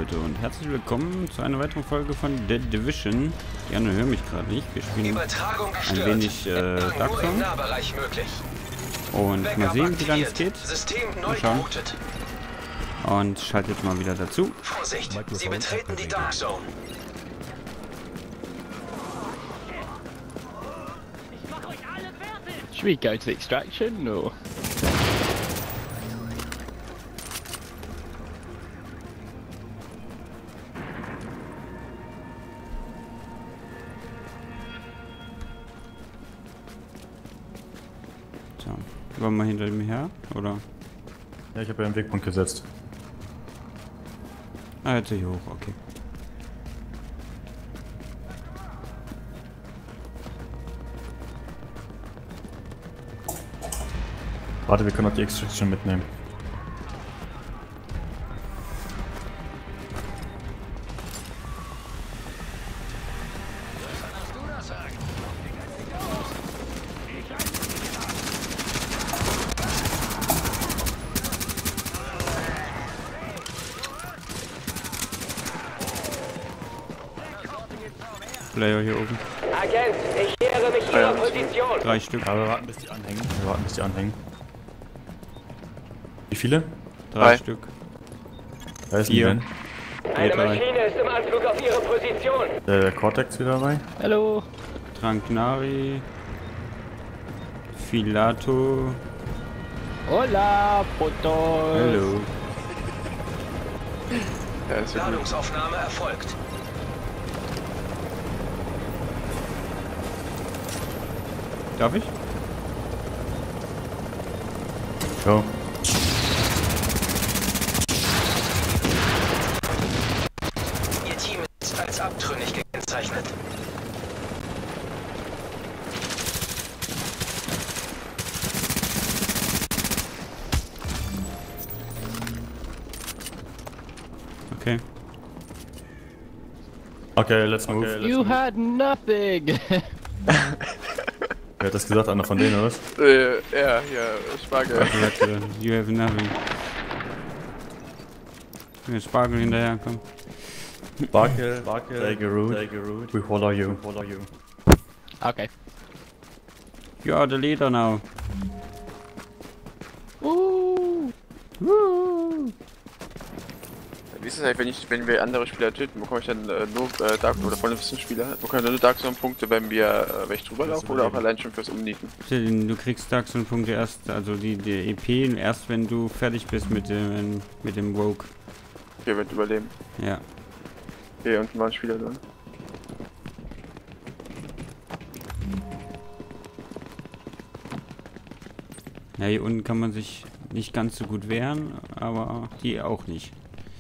Leute und herzlich willkommen zu einer weiteren Folge von Dead Division. Die anderen hören mich gerade nicht. Wir spielen ein wenig Dark Zone. Und mal sehen, wie lange es geht. Mal schauen. Und schaltet jetzt mal wieder dazu. Vorsicht, Sie betreten die Dark Zone. Should we go to the extraction or? So, wollen wir hinter dem her, oder? Ja, ich habe ja einen Wegpunkt gesetzt. Ah, jetzt hier hoch, okay. Warte, wir können auch die Extraction mitnehmen. Player hier oben. Agent, ich nähere mich Ihrer Position. 3 Stück. Aber wir warten, bis die anhängen. Wie viele? 3 Stück. Da ist 4. denn? Eine Maschine ist im Anflug auf Ihre Position. Der Cortex wieder dabei? Hello. Tranknari. Filato. Hola, puto. Hallo. Ladungsaufnahme erfolgt. Darf ich? Go. Ihr Team ist als abtrünnig gekennzeichnet. Okay. Okay, let's move. You had nothing. Wer hat das gesagt? Einer von denen, oder was? Ja, Spargel. You have nothing. Der Spargel hinterher, komm. Sparkle, take a route. We follow you. Okay. You are the leader now. Woo. Woo. Wie ist es eigentlich, wenn wir andere Spieler töten, bekomme ich dann nur Dark oder von den Spieler? Bekommen wir nur Dark Zone Punkte, wenn wir welche drüber laufen oder auch allein schon fürs Umnieten? Du kriegst Dark Zone Punkte erst, also die EP erst, wenn du fertig bist mit dem Rogue. Okay, wird überleben. Ja. Okay, unten waren Spieler drin. Ja, hier unten kann man sich nicht ganz so gut wehren, aber die auch nicht.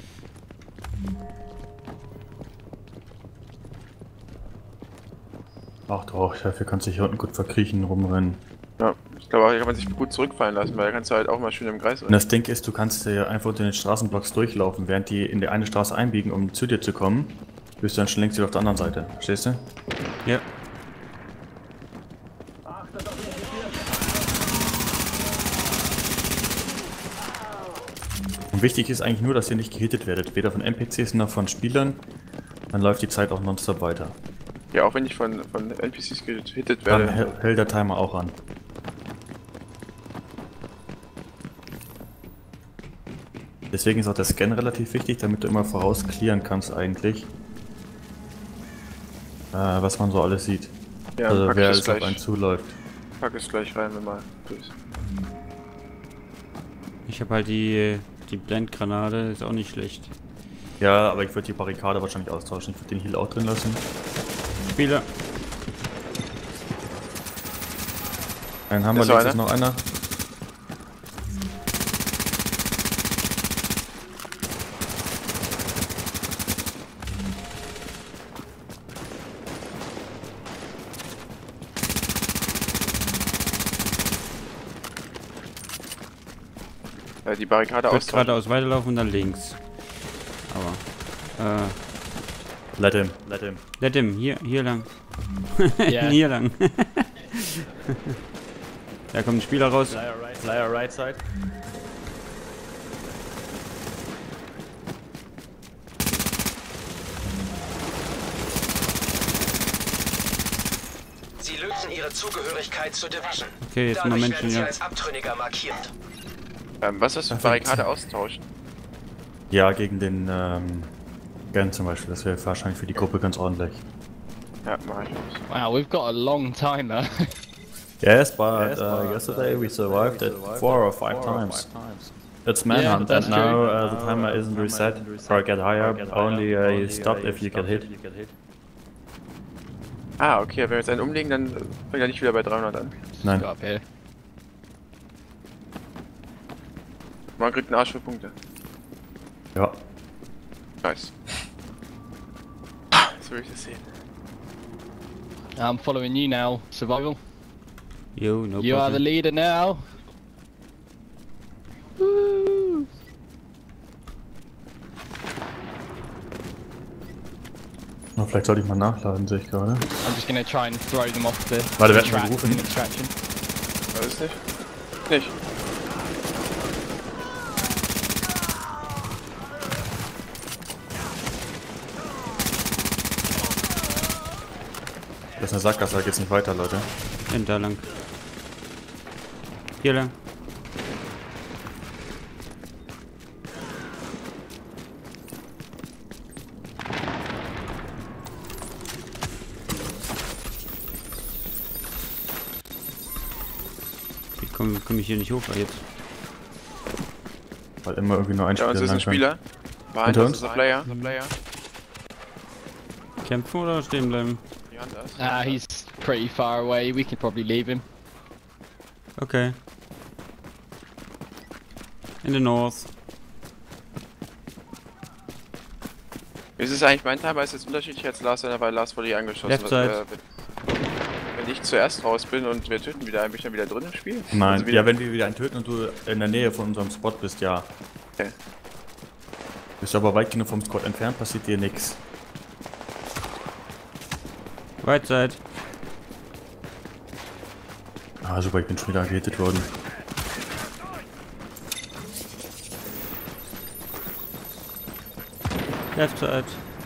Ach doch, dafür kannst du dich hier unten gut verkriechen, rumrennen. Ja, ich glaube auch, hier kann man sich gut zurückfallen lassen, weil da kannst du halt auch mal schön im Kreis Und das Ding ist, du kannst ja einfach unter den Straßenblocks durchlaufen, während die in die eine Straße einbiegen, um zu dir zu kommen. Bist du dann schon längst wieder auf der anderen Seite. Verstehst du? Ja. Und wichtig ist eigentlich nur, dass ihr nicht gehittet werdet, weder von NPCs noch von Spielern. Dann läuft die Zeit auch nonstop weiter. Ja, auch wenn ich von NPCs gehittet Dann werde. hält der Timer auch an. Deswegen ist auch der Scan relativ wichtig, damit du immer voraus clearen kannst eigentlich. Was man so alles sieht. Ja, Also pack wer es alles auf gleich. einen zuläuft. Pack es gleich rein, wenn mal durch ist. Ich habe halt die Blendgranate, ist auch nicht schlecht. Ja, aber ich würde die Barrikade wahrscheinlich austauschen. Ich würde den Heal auch drin lassen. Spieler. Einen haben wir, Ist links einer? ist noch einer. Die Barrikade Ich würde aus. geradeaus weiterlaufen und dann links. Aber, Let him. let him, hier lang. Ja. Hier lang. Da kommt ein Spieler raus. Flyer right side. beweisen ihre Zugehörigkeit zur Division. Okay, jetzt mal Dadurch Menschen, werden sie ja. als Abtrünniger markiert. Was ist das für Barrikade austauschen? Ja, gegen den Gan zum Beispiel. Das wäre wahrscheinlich für die Gruppe ganz ordentlich. Ja, mach ich. Wow, we've got a long timer. Yes, but yesterday we survived it 4 or 5 times. It's manhunt, that's and now the timer isn't reset or get higher, only stopped if you get hit. Ah, okay, wenn wir jetzt einen umlegen, dann fängt er nicht wieder bei 300 an. Nein. Got up here. Man kriegt einen Arsch für Punkte. Ja. Nice. So will ich das sehen. I'm following you now, survival. Yo, no You are the problem. leader now. Woo. Oh, vielleicht sollte ich mal nachladen, sehe ich gerade. I'm just gonna try and throw them off the Warte, wer hat mich track gerufen? in extraction. Weiß nicht? Nicht. Das ist eine Sackgasse, da geht's nicht weiter, Leute. Da lang. Hier lang. Wie komm ich hier nicht hoch jetzt? Weil immer irgendwie nur ein Ja, uns ist ein Spieler. Spieler. Behind Hinter us uns? is a player. Kämpfen oder stehen bleiben? Behind us. He's pretty far away. We could probably leave him. Okay. In the north. Ist es eigentlich mein Timer? Ist jetzt unterschiedlich als Lars, weil Lars wurde hier angeschossen. Left side. Wenn ich zuerst raus bin und wir töten wieder einen, bin ich dann wieder drin im Spiel? Nein, Also wieder ja, wenn wir wieder einen töten und du in der Nähe von unserem Spot bist, ja. Okay. Bist du aber weit genug vom Squad entfernt, passiert dir nichts. Right side. Ah, super, ich bin schon wieder gehittet worden. Left side.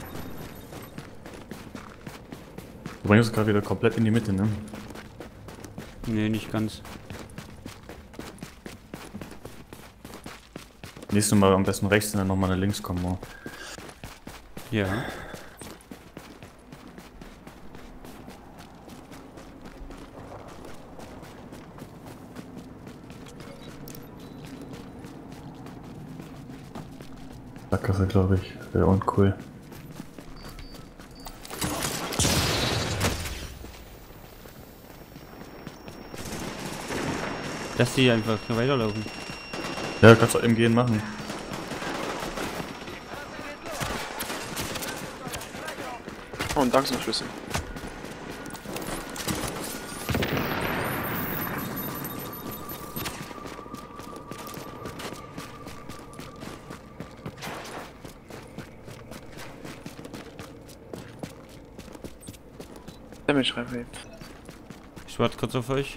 Du bringst uns gerade wieder komplett in die Mitte, ne? Nee, nicht ganz. Nächstes Mal am besten rechts und dann nochmal nach links kommen. Oh. Ja. Sackgasse, glaube ich. Wäre uncool. Dass die einfach weiterlaufen. Ja, kannst du im Gehen machen. Oh, ein Danksenschlüssel. Damage rein. Ich warte kurz auf euch.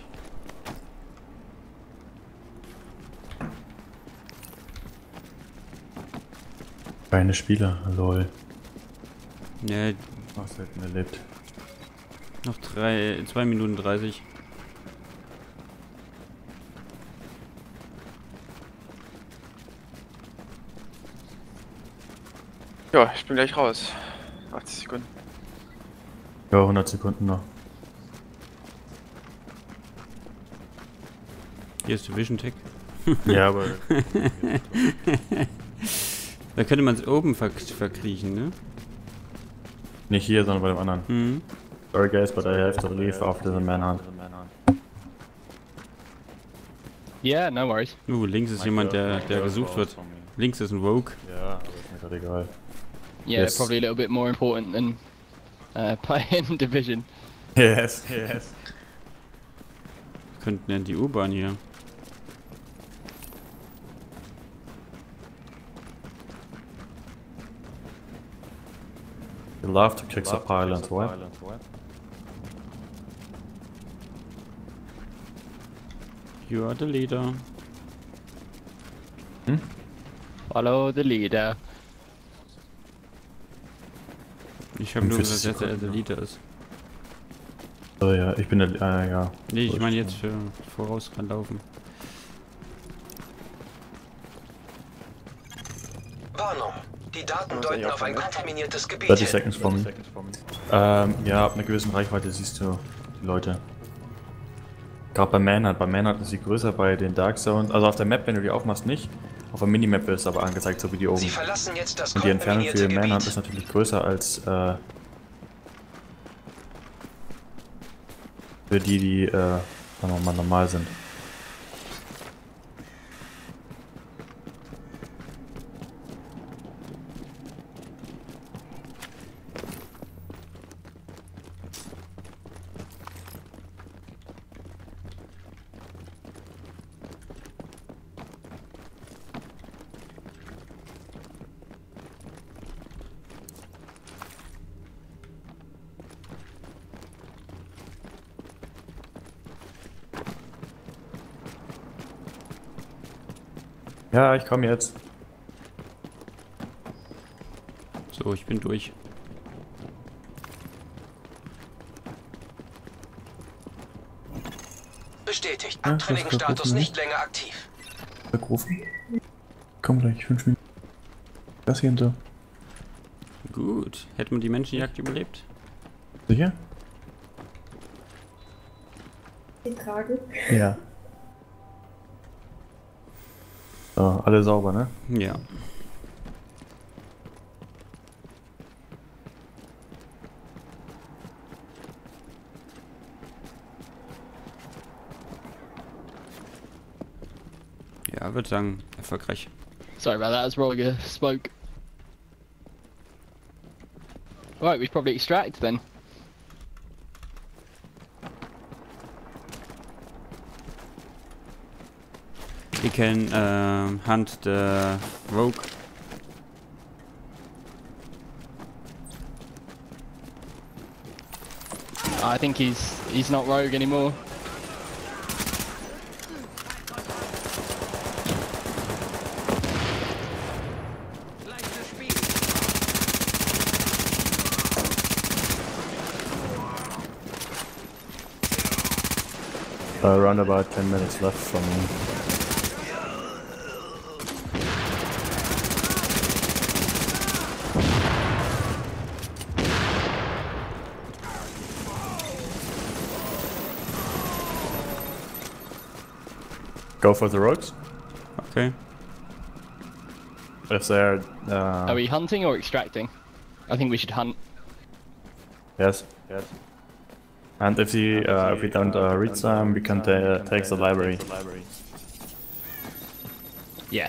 Keine Spieler, lol. Ne, Ach, selten erlebt. noch 2 Minuten 30. Ja, ich bin gleich raus. 80 Sekunden. Ja, 100 Sekunden noch. Hier ist Division Tech. Ja, aber Da könnte man es oben verkriechen, ne? nicht hier, sondern bei dem anderen. Mhm. Sorry guys, but I have to leave after the manhunt. Yeah, no worries. Links ist jemand, der gesucht wird. Links ist ein Rogue. Ja, aber ist mir gerade egal. Yeah, Yes. probably a little bit more important than playing Division. Yes, yes. Könnten ja die U-Bahn hier. You love to kick up islands, what? You are the leader. Follow the leader. Ich habe nur 45 gesagt, dass er der Sekunden Leader ist. Oh ja, ich bin da, ja. Nee, ich meine jetzt für voraus ranlaufen. Warnung. Die Daten deuten auf ein kontaminiertes Gebiet 30 hin. Seconds von ja, ab einer gewissen Reichweite siehst du die Leute. Gerade bei Manhunt. Bei Manhunt ist sie größer, bei den Dark Zones. Also auf der Map, wenn du die aufmachst, nicht. Auf der Minimap wird es aber angezeigt, so wie die oben. Sie verlassen jetzt das Und die Entfernung kontaminierte für Manhunt Gebiet. ist natürlich größer als für die, sagen wir mal, normal sind. Ja, ich komme jetzt. So, ich bin durch. Bestätigt. Ja, Abtrünnigen-Status das nicht länger aktiv. Wegrufen. Komm gleich, 5 Minuten. Das hier hinter. Gut. Hätten wir die Menschenjagd überlebt? Sicher? Die tragen. Ja. So, alle sauber, ne? Ja. Ja, würde sagen, erfolgreich. Sorry about that, I was rolling a smoke. Right, we should probably extract then. We can hunt the rogue. I think he's not rogue anymore. Around about 10 minutes left from me. Go for the rogues. Okay. If they're Are we hunting or extracting? I think we should hunt. yes, yes. And if we don't reach them, we can take the library. Yeah.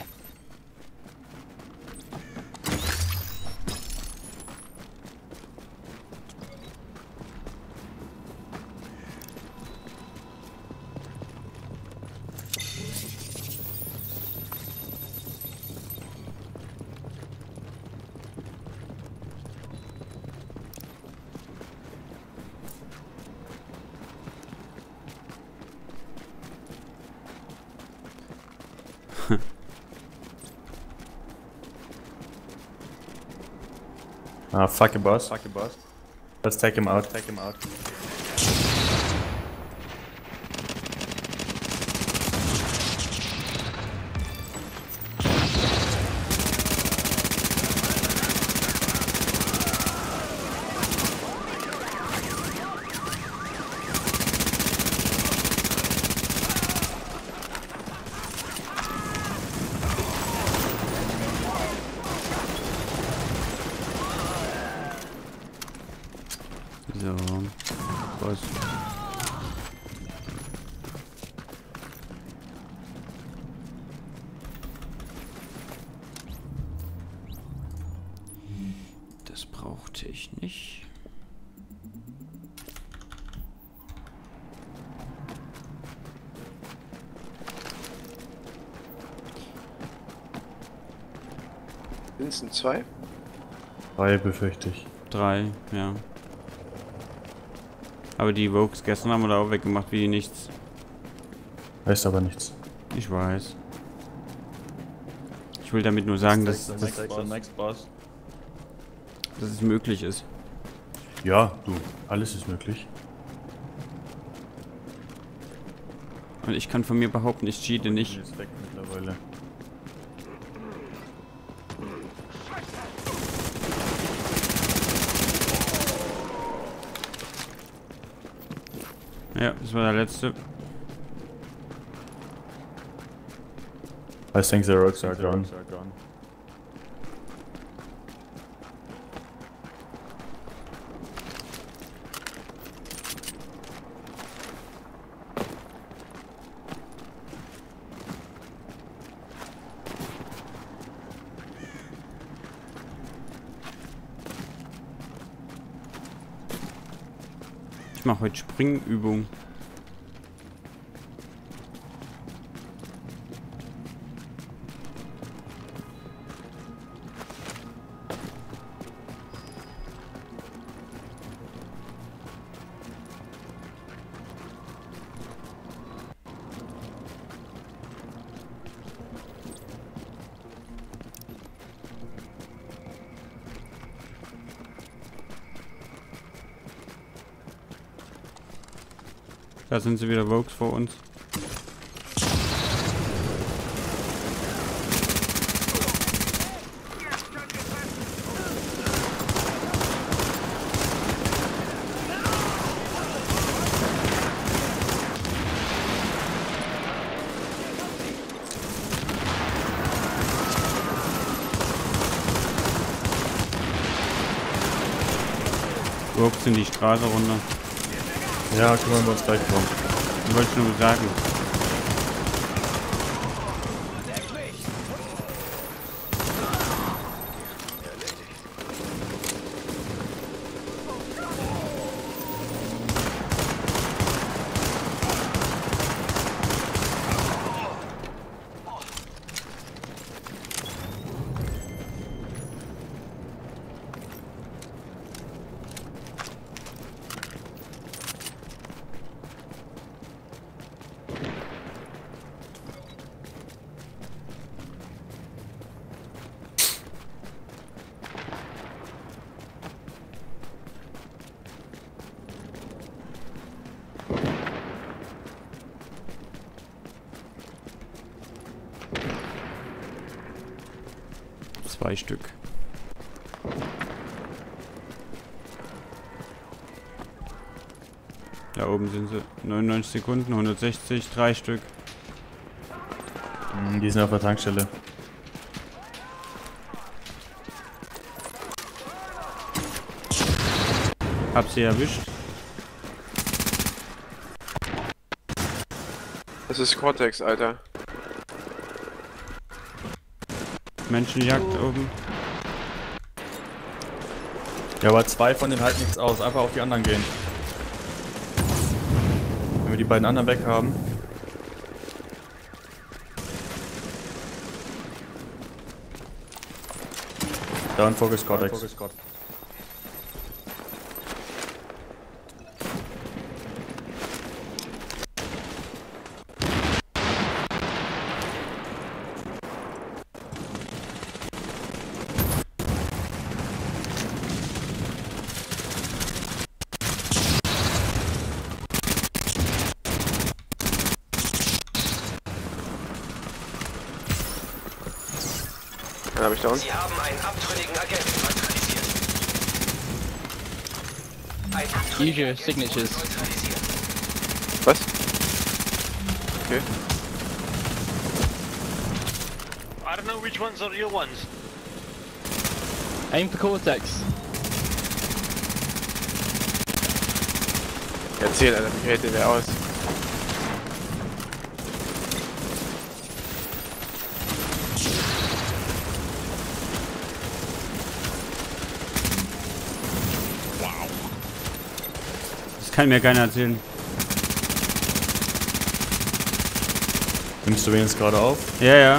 Fuck your boss. Fuck your boss. Let's take him out. Take him out. So. Was? Das brauchte ich nicht. Sind 2? 3 befürchte ich. 3, ja. Aber die Rogues gestern haben wir da auch weggemacht wie nichts. Heißt aber nichts. Ich weiß. Ich will damit nur sagen, dass es möglich ist. Ja, du, alles ist möglich. Und ich kann von mir behaupten, ich cheate nicht. Ist weg mittlerweile. Ja, das war der letzte. I think the rogues are gone. Ich mache heute Springübung. Da sind sie wieder, Rogues vor uns. Rogues sind die Straße runter. Ja, kümmern wir uns gleich drum. Ich wollte nur sagen. Zwei Stück. Da oben sind sie. 99 Sekunden, 160, 3 Stück. Die sind auf der Tankstelle. Hab sie erwischt. Das ist Cortex, Alter. Menschenjagd oben. Ja, aber zwei von denen halten nichts aus. Einfach auf die anderen gehen. Wenn wir die beiden anderen weg haben. Da ein Focus Cortex. Dann habe ich da unten. Sie haben einen abtrünnigen Agenten neutralisiert. Ein Use abtrünniger your Agent signatures. wurde neutralisiert. Was? Okay. I don't know which ones are real ones. Aim for Cortex. Erzähl, Alter, wie hält der aus? Das kann mir keiner erzählen. Nimmst du wenigstens gerade auf? Ja, ja.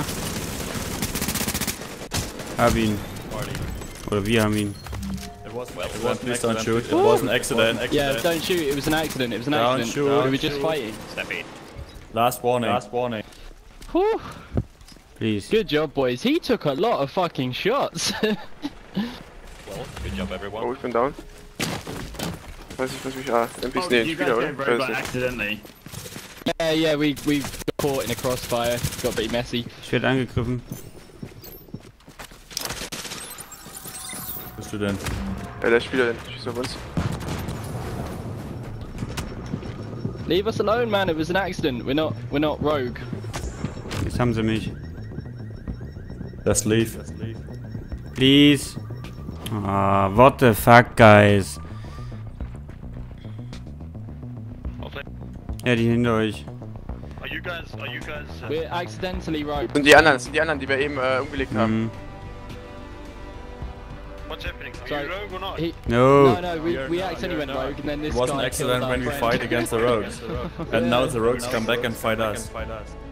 Hab ihn. Oder wir haben ihn. Please don't shoot. It was an accident. Yeah, don't shoot. It was an accident. It was an Don't accident. shoot. We were just fighting. Last warning. Whew. Please. Good job, boys. He took a lot of fucking shots. Oh, ich bin down. Weiß nicht, was mich. Ah, NPC, nee, ein Spieler, oder? Ich weiß nicht. Yeah, we got caught in a crossfire. Got a bit messy. Ich werde angegriffen. Wo bist du denn? Ja, der Spieler, der schießt auf uns. Leave us alone, man. It was an accident. We're not rogue. Jetzt haben sie mich. Das lief. Please. Ah, what the fuck, guys. Ja, die hinter euch. Are you guys? We're accidentally rogue. Das sind die anderen, die wir eben umgelegt haben. Mhm. What's happening? Are Sorry. you rogue or not? No, we accidentally went rogue, and then this It was an guy accident killed when our we friend. fight against the rogues. And now the rogues come back and fight us.